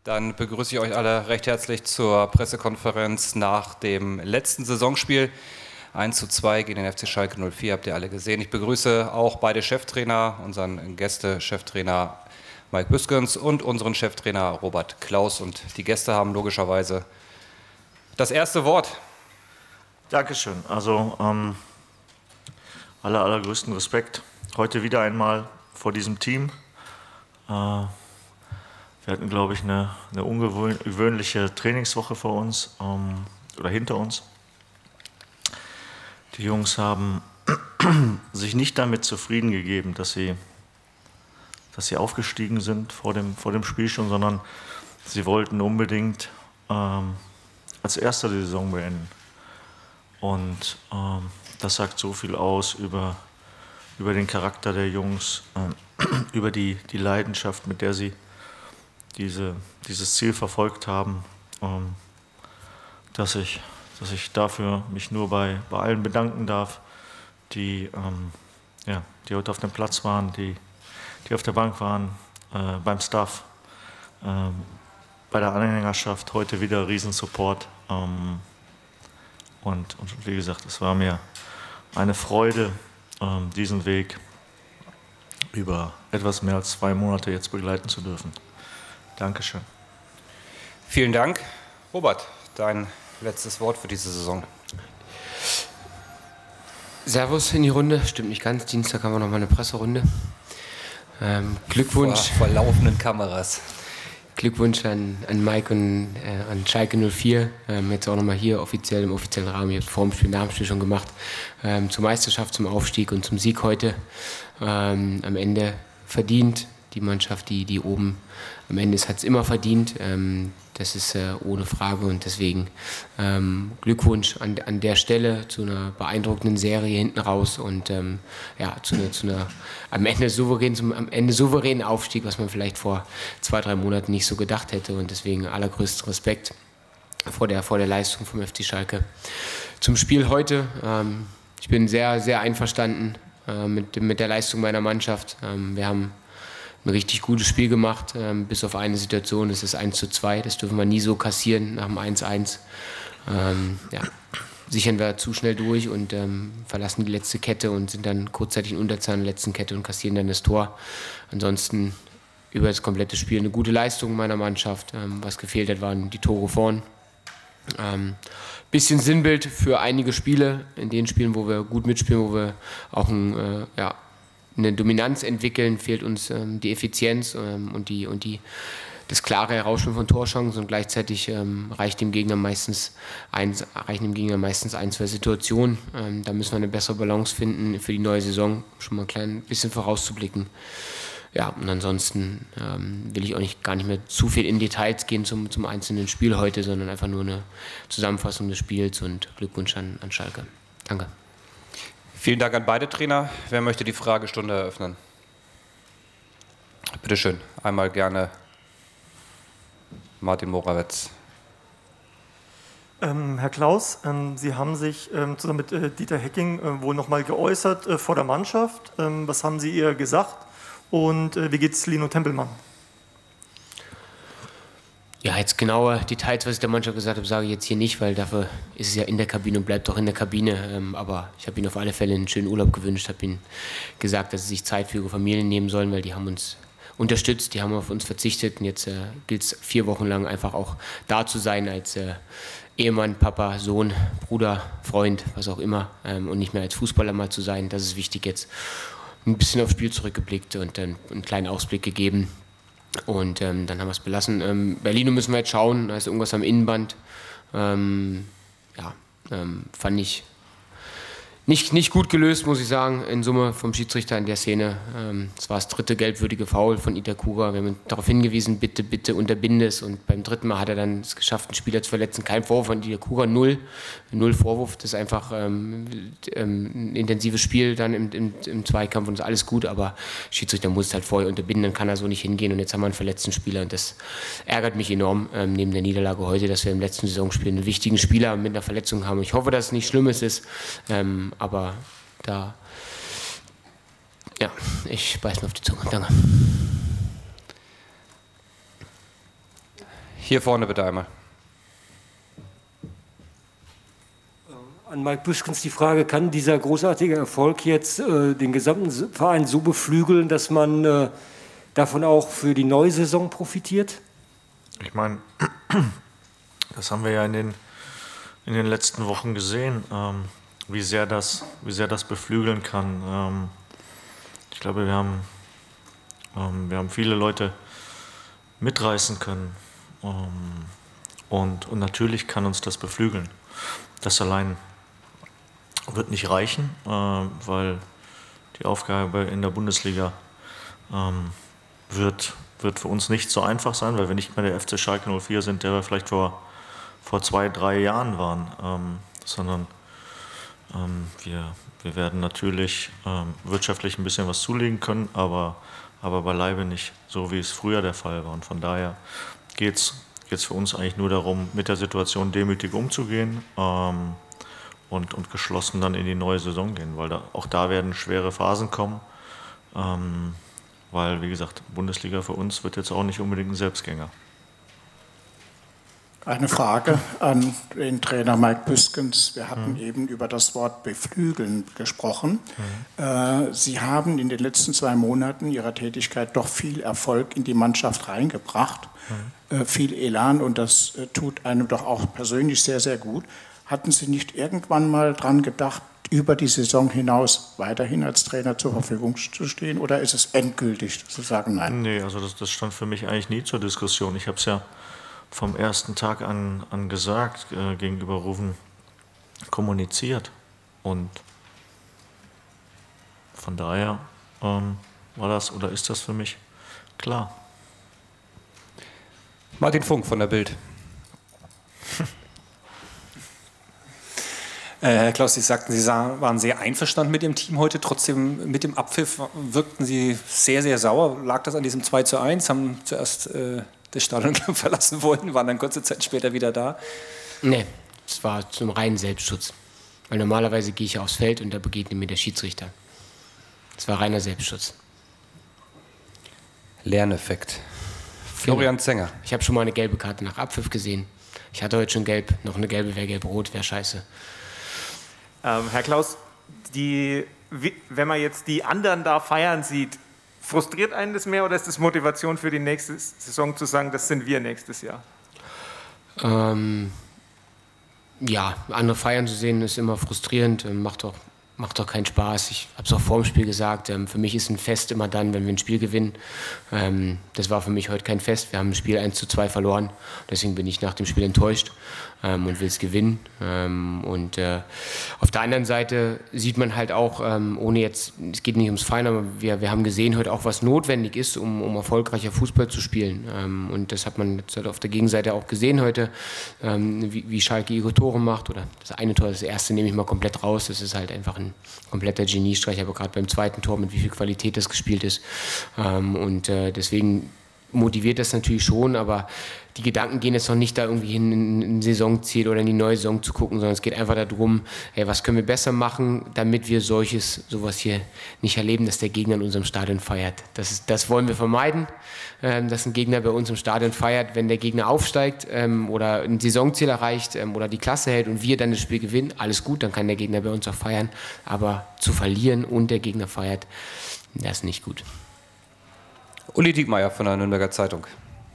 Dann begrüße ich euch alle recht herzlich zur Pressekonferenz nach dem letzten Saisonspiel. 1:2 gegen den FC Schalke 04, habt ihr alle gesehen. Ich begrüße auch beide Cheftrainer, unseren Gäste-Cheftrainer Mike Büskens und unseren Cheftrainer Robert Klaus. Und die Gäste haben logischerweise das erste Wort. Dankeschön. Also allergrößten Respekt. Heute wieder einmal vor diesem Team. Wir hatten, glaube ich, eine ungewöhnliche Trainingswoche vor uns oder hinter uns. Die Jungs haben sich nicht damit zufrieden gegeben, dass sie aufgestiegen sind vor dem Spiel schon, sondern sie wollten unbedingt als Erster die Saison beenden. Und das sagt so viel aus über den Charakter der Jungs, über die Leidenschaft, mit der sie dieses Ziel verfolgt haben, dass ich dafür mich nur bei allen bedanken darf, die heute auf dem Platz waren, die auf der Bank waren, beim Staff, bei der Anhängerschaft, heute wieder Riesensupport. Und wie gesagt, es war mir eine Freude, diesen Weg über etwas mehr als 2 Monate jetzt begleiten zu dürfen. Dankeschön. Vielen Dank. Robert, dein letztes Wort für diese Saison. Servus in die Runde. Stimmt nicht ganz. Dienstag haben wir noch mal eine Presserunde. Glückwunsch. Vor laufenden Kameras. Glückwunsch an Mike und an Schalke 04. Jetzt auch nochmal hier offiziell im offiziellen Rahmen, jetzt vor dem Spiel, nach dem Spiel schon gemacht. Zur Meisterschaft, zum Aufstieg und zum Sieg heute. Am Ende verdient. Die Mannschaft, die oben am Ende ist, hat es immer verdient. Das ist ohne Frage und deswegen Glückwunsch an der Stelle zu einer beeindruckenden Serie hinten raus und zu einer am Ende souveränen Aufstieg, was man vielleicht vor 2-3 Monaten nicht so gedacht hätte und deswegen allergrößten Respekt vor der Leistung vom FC Schalke. Zum Spiel heute, ich bin sehr, sehr einverstanden mit der Leistung meiner Mannschaft. Wir haben ein richtig gutes Spiel gemacht, bis auf eine Situation, das ist 1:2, das dürfen wir nie so kassieren nach dem 1:1. Sichern wir zu schnell durch und verlassen die letzte Kette und sind dann kurzzeitig in Unterzahl in der letzten Kette und kassieren dann das Tor. Ansonsten über das komplette Spiel eine gute Leistung meiner Mannschaft. Was gefehlt hat, waren die Tore vorn. Bisschen Sinnbild für einige Spiele, in den Spielen, wo wir gut mitspielen, wo wir auch eine Dominanz entwickeln, fehlt uns die Effizienz und das klare Herausspielen von Torchancen und gleichzeitig reichen dem Gegner meistens 1-2 Situationen. Da müssen wir eine bessere Balance finden für die neue Saison, schon mal ein klein bisschen vorauszublicken. Ja, und ansonsten will ich gar nicht mehr zu viel in Details gehen zum einzelnen Spiel heute, sondern einfach nur eine Zusammenfassung des Spiels und Glückwunsch an Schalke. Danke. Vielen Dank an beide Trainer. Wer möchte die Fragestunde eröffnen? Bitte schön, einmal gerne Martin Morawetz. Herr Klaus, Sie haben sich zusammen mit Dieter Hecking wohl noch mal geäußert vor der Mannschaft. Was haben Sie ihr gesagt und wie geht es Lino Tempelmann? Ja, jetzt genaue Details, was ich der Mannschaft gesagt habe, sage ich jetzt hier nicht, weil dafür ist es ja in der Kabine und bleibt auch in der Kabine. Aber ich habe ihnen auf alle Fälle einen schönen Urlaub gewünscht, habe ihnen gesagt, dass sie sich Zeit für ihre Familien nehmen sollen, weil die haben uns unterstützt, die haben auf uns verzichtet. Und jetzt gilt es 4 Wochen lang einfach auch da zu sein als Ehemann, Papa, Sohn, Bruder, Freund, was auch immer. Und nicht mehr als Fußballer mal zu sein. Das ist wichtig jetzt. Ein bisschen aufs Spiel zurückgeblickt und dann einen kleinen Ausblick gegeben. Und dann haben wir es belassen. Berlino müssen wir jetzt schauen, da ist irgendwas am Innenband. Fand ich nicht gut gelöst, muss ich sagen, in Summe vom Schiedsrichter in der Szene. Es war das 3. gelbwürdige Foul von Itakura. Wir haben darauf hingewiesen, bitte unterbinde es. Und beim 3. Mal hat er dann es geschafft, einen Spieler zu verletzen. Kein Vorwurf von Itakura, null Vorwurf. Das ist einfach ein intensives Spiel dann im Zweikampf und ist alles gut. Aber Schiedsrichter muss es halt vorher unterbinden, dann kann er so nicht hingehen. Und jetzt haben wir einen verletzten Spieler und das ärgert mich enorm neben der Niederlage heute, dass wir im letzten Saisonspiel einen wichtigen Spieler mit einer Verletzung haben. Ich hoffe, dass es nicht Schlimmes ist. Aber da, ja, ich beiß mir auf die Zunge. Danke. Hier vorne bitte einmal. An Mike Büskens die Frage, kann dieser großartige Erfolg jetzt den gesamten Verein so beflügeln, dass man davon auch für die neue Saison profitiert? Ich meine, das haben wir ja in den letzten Wochen gesehen, wie sehr das beflügeln kann. Ich glaube, wir haben viele Leute mitreißen können. Und natürlich kann uns das beflügeln. Das allein wird nicht reichen, weil die Aufgabe in der Bundesliga wird für uns nicht so einfach sein, weil wir nicht mehr der FC Schalke 04 sind, der wir vielleicht vor 2-3 Jahren waren, sondern wir werden natürlich wirtschaftlich ein bisschen was zulegen können, aber beileibe nicht so, wie es früher der Fall war. Und von daher geht es für uns eigentlich nur darum, mit der Situation demütig umzugehen und geschlossen dann in die neue Saison gehen, weil auch da werden schwere Phasen kommen, weil, wie gesagt, Bundesliga für uns wird jetzt auch nicht unbedingt ein Selbstgänger. Eine Frage an den Trainer Mike Büskens. Wir hatten eben über das Wort beflügeln gesprochen. Sie haben in den letzten 2 Monaten Ihrer Tätigkeit doch viel Erfolg in die Mannschaft reingebracht, viel Elan, und das tut einem doch auch persönlich sehr, sehr gut. Hatten Sie nicht irgendwann mal dran gedacht, über die Saison hinaus weiterhin als Trainer zur Verfügung zu stehen, oder ist es endgültig zu sagen, nein? Nee, also das stand für mich eigentlich nie zur Diskussion. Ich habe es ja vom ersten Tag an gesagt, gegenüber Rufen kommuniziert. Und von daher war das oder ist das für mich klar. Martin Funk von der Bild. Herr Klaus, Sie sagten, Sie waren sehr einverstanden mit Ihrem Team heute. Trotzdem mit dem Abpfiff wirkten Sie sehr, sehr sauer. Lag das an diesem 2:1? Haben zuerst das Stadion verlassen wollen, waren dann kurze Zeit später wieder da? Nee, es war zum reinen Selbstschutz. Weil normalerweise gehe ich aufs Feld und da begegnet mir der Schiedsrichter. Es war reiner Selbstschutz. Lerneffekt. Florian Zenger. Ich habe schon mal eine gelbe Karte nach Abpfiff gesehen. Ich hatte heute schon gelb. Noch eine gelbe wäre gelb-rot, wäre scheiße. Herr Klaus, wenn man jetzt die anderen da feiern sieht, frustriert einen das mehr oder ist das Motivation für die nächste Saison zu sagen, das sind wir nächstes Jahr? Ja, andere feiern zu sehen ist immer frustrierend, macht doch keinen Spaß. Ich habe es auch vor dem Spiel gesagt, für mich ist ein Fest immer dann, wenn wir ein Spiel gewinnen. Das war für mich heute kein Fest. Wir haben das Spiel 1:2 verloren, deswegen bin ich nach dem Spiel enttäuscht und will es gewinnen. Und auf der anderen Seite sieht man halt auch, ohne jetzt, es geht nicht ums Feiern, aber wir haben gesehen heute auch, was notwendig ist, um erfolgreicher Fußball zu spielen. Und das hat man jetzt halt auf der Gegenseite auch gesehen heute, wie Schalke ihre Tore macht. Oder das eine Tor, das erste nehme ich mal komplett raus. Das ist halt einfach ein kompletter Geniestreich, aber gerade beim zweiten Tor, mit wie viel Qualität das gespielt ist. Deswegen motiviert das natürlich schon, aber die Gedanken gehen jetzt noch nicht da irgendwie hin, in ein Saisonziel oder in die neue Saison zu gucken, sondern es geht einfach darum, was können wir besser machen, damit wir sowas hier nicht erleben, dass der Gegner in unserem Stadion feiert. Das wollen wir vermeiden, dass ein Gegner bei uns im Stadion feiert, wenn der Gegner aufsteigt oder ein Saisonziel erreicht oder die Klasse hält und wir dann das Spiel gewinnen. Alles gut, dann kann der Gegner bei uns auch feiern, aber zu verlieren und der Gegner feiert, das ist nicht gut. Uli Diekmeyer von der Nürnberger Zeitung.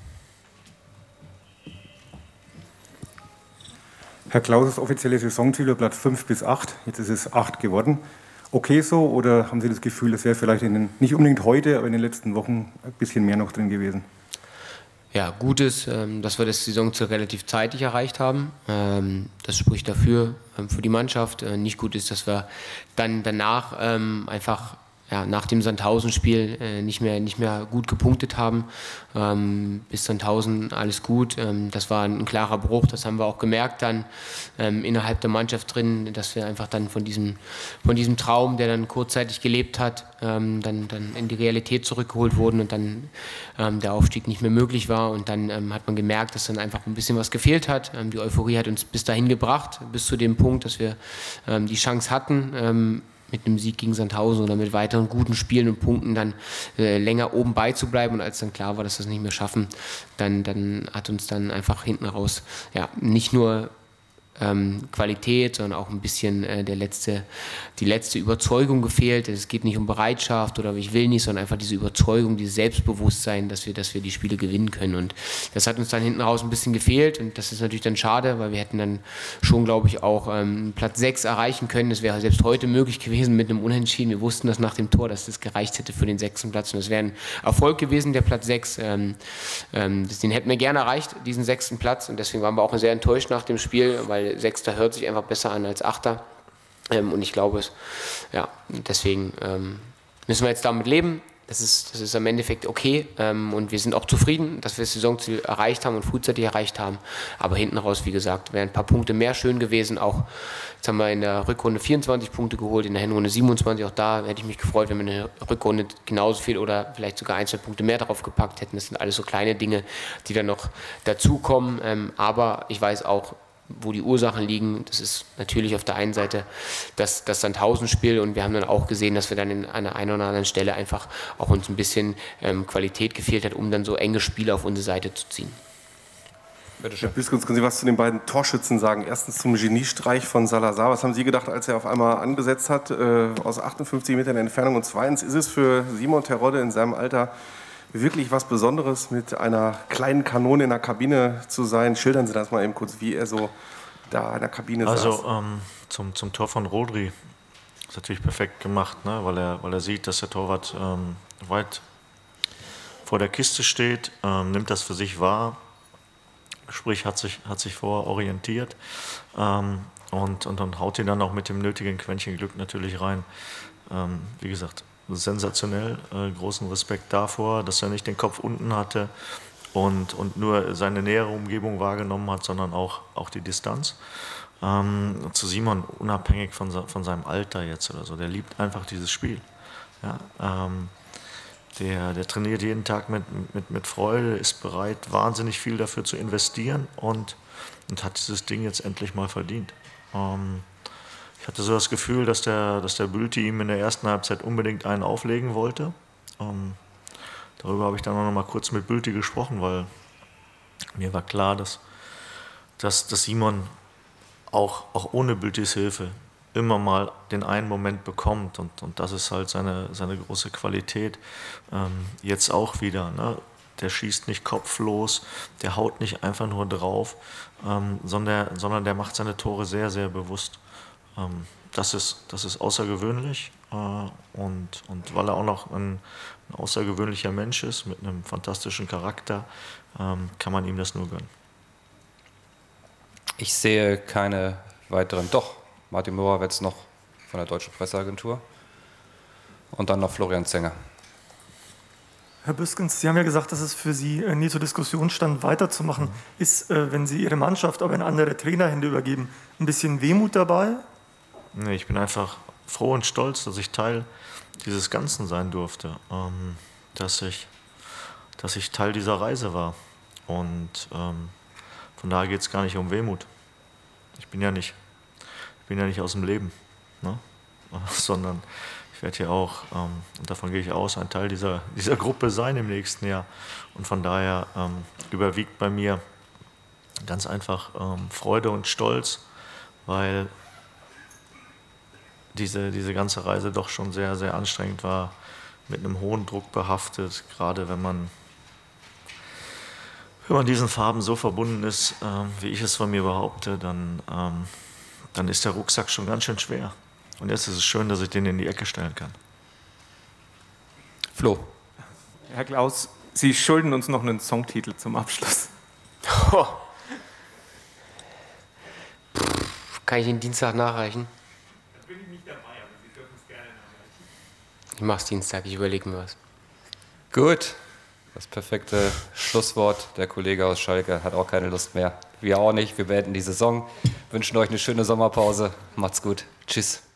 Herr Klaus, das offizielle Saisonziel war Platz 5 bis 8, jetzt ist es 8 geworden. Okay so, oder haben Sie das Gefühl, das wäre vielleicht nicht unbedingt heute, aber in den letzten Wochen ein bisschen mehr noch drin gewesen? Ja, gut ist, dass wir das Saisonziel relativ zeitig erreicht haben. Das spricht dafür, für die Mannschaft. Nicht gut ist, dass wir dann danach einfach nach dem Sandhausen-Spiel nicht mehr gut gepunktet haben. Bis Sandhausen alles gut. Das war ein klarer Bruch, das haben wir auch gemerkt dann innerhalb der Mannschaft drin, dass wir einfach dann von diesem Traum, der dann kurzzeitig gelebt hat, dann in die Realität zurückgeholt wurden und dann der Aufstieg nicht mehr möglich war. Und dann hat man gemerkt, dass dann einfach ein bisschen was gefehlt hat. Die Euphorie hat uns bis dahin gebracht, bis zu dem Punkt, dass wir die Chance hatten, mit einem Sieg gegen Sandhausen oder mit weiteren guten Spielen und Punkten dann länger oben beizubleiben. Und als dann klar war, dass wir es nicht mehr schaffen, dann hat uns dann einfach hinten raus nicht nur Qualität, sondern auch ein bisschen die letzte Überzeugung gefehlt. Es geht nicht um Bereitschaft oder ich will nicht, sondern einfach diese Überzeugung, dieses Selbstbewusstsein, dass wir die Spiele gewinnen können. Und das hat uns dann hinten raus ein bisschen gefehlt und das ist natürlich dann schade, weil wir hätten dann schon, glaube ich, auch Platz 6 erreichen können. Das wäre selbst heute möglich gewesen mit einem Unentschieden. Wir wussten das nach dem Tor, dass das gereicht hätte für den 6. Platz und das wäre ein Erfolg gewesen, der Platz 6. Den hätten wir gerne erreicht, diesen 6. Platz und deswegen waren wir auch sehr enttäuscht nach dem Spiel, weil 6. hört sich einfach besser an als 8. Und ich glaube, deswegen müssen wir jetzt damit leben. Das ist im Endeffekt okay und wir sind auch zufrieden, dass wir das Saisonziel erreicht haben und frühzeitig erreicht haben. Aber hinten raus, wie gesagt, wären ein paar Punkte mehr schön gewesen. Auch jetzt haben wir in der Rückrunde 24 Punkte geholt, in der Hinrunde 27. Auch da hätte ich mich gefreut, wenn wir in der Rückrunde genauso viel oder vielleicht sogar 1, 2 Punkte mehr drauf gepackt hätten. Das sind alles so kleine Dinge, die dann noch dazukommen. Aber ich weiß auch, wo die Ursachen liegen. Das ist natürlich auf der einen Seite das Sandhausen-Spiel und wir haben dann auch gesehen, dass wir dann an der einen oder anderen Stelle einfach auch uns ein bisschen Qualität gefehlt hat, um dann so enge Spiele auf unsere Seite zu ziehen. Herr Büskens, können Sie was zu den beiden Torschützen sagen? Erstens zum Geniestreich von Salazar. Was haben Sie gedacht, als er auf einmal angesetzt hat, aus 58 Metern Entfernung? Und zweitens, ist es für Simon Terodde in seinem Alter wirklich was Besonderes, mit einer kleinen Kanone in der Kabine zu sein? Schildern Sie das mal eben kurz, wie er so da in der Kabine saß. Also zum Tor von Rodri ist natürlich perfekt gemacht, ne? weil er sieht, dass der Torwart weit vor der Kiste steht, nimmt das für sich wahr, sprich hat sich vororientiert und haut ihn dann auch mit dem nötigen Quäntchen Glück natürlich rein. Wie gesagt, sensationell, großen Respekt davor, dass er nicht den Kopf unten hatte und nur seine nähere Umgebung wahrgenommen hat, sondern auch die Distanz. Zu Simon, unabhängig von seinem Alter jetzt oder so, der liebt einfach dieses Spiel. Ja, der trainiert jeden Tag mit Freude, ist bereit, wahnsinnig viel dafür zu investieren und hat dieses Ding jetzt endlich mal verdient. Ich hatte so das Gefühl, dass der Bülti ihm in der ersten Halbzeit unbedingt einen auflegen wollte. Darüber habe ich dann noch mal kurz mit Bülti gesprochen, weil mir war klar, dass Simon auch ohne Bültis Hilfe immer mal den einen Moment bekommt und das ist halt seine große Qualität. Jetzt auch wieder, ne? Der schießt nicht kopflos, der haut nicht einfach nur drauf, sondern der macht seine Tore sehr, sehr bewusst. Das ist außergewöhnlich und weil er auch noch ein außergewöhnlicher Mensch ist mit einem fantastischen Charakter, kann man ihm das nur gönnen. Ich sehe keine weiteren. Doch, Martin Morawetz noch von der Deutschen Presseagentur und dann noch Florian Zenger. Herr Büskens, Sie haben ja gesagt, dass es für Sie nie zur Diskussion stand, weiterzumachen. Ist, wenn Sie Ihre Mannschaft aber in andere Trainerhände übergeben, ein bisschen Wehmut dabei? Nee, ich bin einfach froh und stolz, dass ich Teil dieses Ganzen sein durfte, dass ich Teil dieser Reise war. Und von daher geht es gar nicht um Wehmut. Ich bin ja nicht aus dem Leben, ne? Sondern ich werde hier auch, und davon gehe ich aus, ein Teil dieser Gruppe sein im nächsten Jahr. Und von daher überwiegt bei mir ganz einfach Freude und Stolz, weil diese ganze Reise doch schon sehr, sehr anstrengend war, mit einem hohen Druck behaftet, gerade wenn man diesen Farben so verbunden ist, wie ich es von mir behaupte, dann ist der Rucksack schon ganz schön schwer. Und jetzt ist es schön, dass ich den in die Ecke stellen kann. Flo. Herr Klaus, Sie schulden uns noch einen Songtitel zum Abschluss. Oh. Kann ich den Dienstag nachreichen? Da bin ich nicht dabei, aber Sie dürfen es gerne nachreichen. Ich mach's Dienstag, ich überlege mir was. Gut. Das perfekte Schlusswort. Der Kollege aus Schalke hat auch keine Lust mehr. Wir auch nicht. Wir beenden die Saison. Wünschen euch eine schöne Sommerpause. Macht's gut. Tschüss.